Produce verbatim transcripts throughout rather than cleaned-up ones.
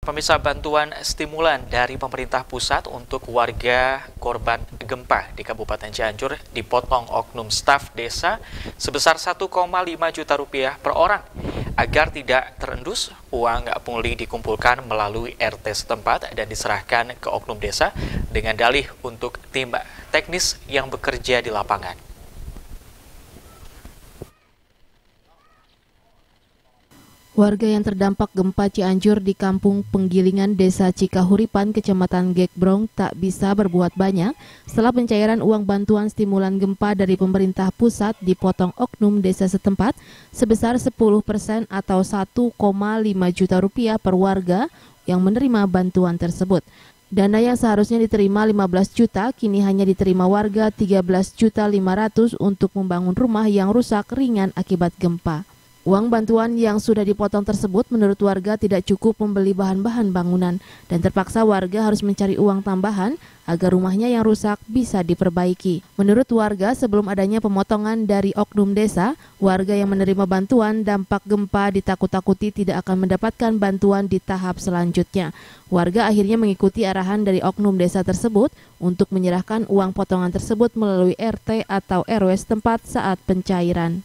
Pemirsa, bantuan stimulan dari pemerintah pusat untuk warga korban gempa di Kabupaten Cianjur dipotong oknum staf desa sebesar satu koma lima juta rupiah per orang. Agar tidak terendus, uang pungli dikumpulkan melalui R T setempat dan diserahkan ke oknum desa dengan dalih untuk tim teknis yang bekerja di lapangan. Warga yang terdampak gempa Cianjur di Kampung Penggilingan Desa Cikahuripan, Kecamatan Gekbrong tak bisa berbuat banyak setelah pencairan uang bantuan stimulan gempa dari pemerintah pusat dipotong oknum desa setempat sebesar sepuluh persen atau satu koma lima juta rupiah per warga yang menerima bantuan tersebut. Dana yang seharusnya diterima lima belas juta kini hanya diterima warga tiga belas juta lima ratus untuk membangun rumah yang rusak ringan akibat gempa. Uang bantuan yang sudah dipotong tersebut menurut warga tidak cukup membeli bahan-bahan bangunan dan terpaksa warga harus mencari uang tambahan agar rumahnya yang rusak bisa diperbaiki. Menurut warga, sebelum adanya pemotongan dari oknum desa, warga yang menerima bantuan dampak gempa ditakut-takuti tidak akan mendapatkan bantuan di tahap selanjutnya. Warga akhirnya mengikuti arahan dari oknum desa tersebut untuk menyerahkan uang potongan tersebut melalui R T atau R W setempat saat pencairan.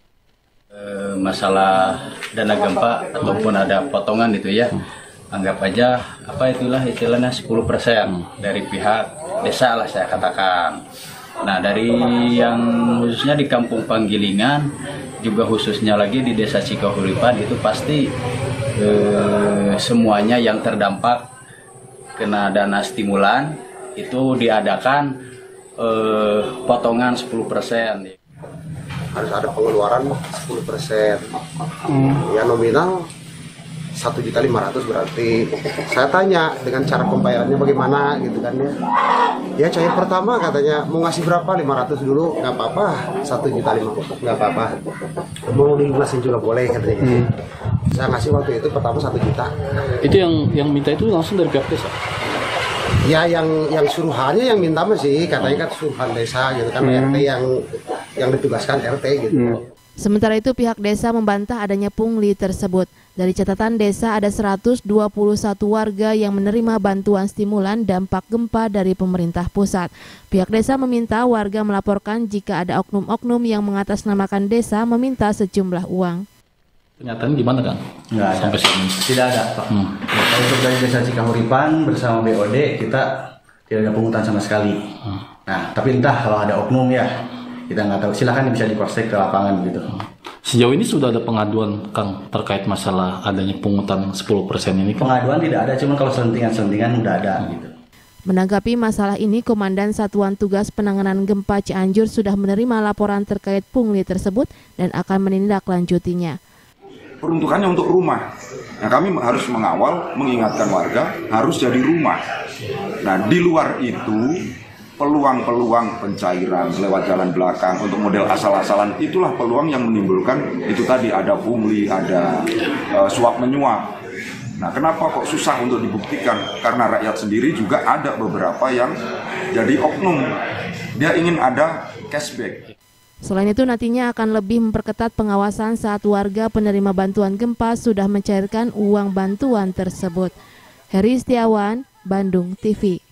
Masalah dana gempa ataupun ada potongan itu ya, anggap aja apa itulah istilahnya sepuluh persen dari pihak desa lah saya katakan. Nah, dari yang khususnya di Kampung Penggilingan juga khususnya lagi di Desa Cikahuripan itu pasti eh, semuanya yang terdampak kena dana stimulan itu diadakan eh, potongan sepuluh persen. Harus ada pengeluaran sepuluh persen. Hmm. Ya nominal satu juta lima ratus berarti. Saya tanya dengan cara pembayarannya bagaimana gitu kan ya. Ya cair pertama katanya mau ngasih berapa, lima ratus dulu, nggak apa-apa, satu juta lima ratus nggak apa-apa. Mau dilunasin juga boleh katanya gitu. Hmm. Saya ngasih waktu itu pertama satu juta. Itu yang yang minta itu langsung dari pihak desa? Ya yang yang suruhannya yang minta masih katanya kan suruhan desa gitu kan, hmm. R T yang yang ditugaskan R T gitu. Hmm. Sementara itu pihak desa membantah adanya pungli tersebut. Dari catatan desa ada seratus dua puluh satu warga yang menerima bantuan stimulan dampak gempa dari pemerintah pusat. Pihak desa meminta warga melaporkan jika ada oknum-oknum yang mengatasnamakan desa meminta sejumlah uang. Pernyataan gimana kan? Nggak ada. Sampai sini. Tidak ada, Pak. Hmm. Ya, untuk dari Desa Cikahuripan bersama B O D kita tidak ada pungutan sama sekali. Hmm. Nah, tapi entah kalau ada oknum ya, kita nggak tahu. Silakan bisa diproses ke lapangan gitu. Sejauh ini sudah ada pengaduan, Kang, terkait masalah adanya pungutan sepuluh persen ini? Kang? Pengaduan tidak ada, cuma kalau selentingan-selentingan udah ada gitu. Menanggapi masalah ini, Komandan Satuan Tugas Penanganan Gempa Cianjur sudah menerima laporan terkait pungli tersebut dan akan menindaklanjutinya. Peruntukannya untuk rumah. Nah, kami harus mengawal, mengingatkan warga harus jadi rumah. Nah, di luar itu peluang-peluang pencairan lewat jalan belakang untuk model asal-asalan itulah peluang yang menimbulkan itu tadi ada pungli, ada uh, suap menyuap. Nah, kenapa kok susah untuk dibuktikan? Karena rakyat sendiri juga ada beberapa yang jadi oknum. Dia ingin ada cashback. Selain itu nantinya akan lebih memperketat pengawasan saat warga penerima bantuan gempa sudah mencairkan uang bantuan tersebut. Heri Setiawan, Bandung T V.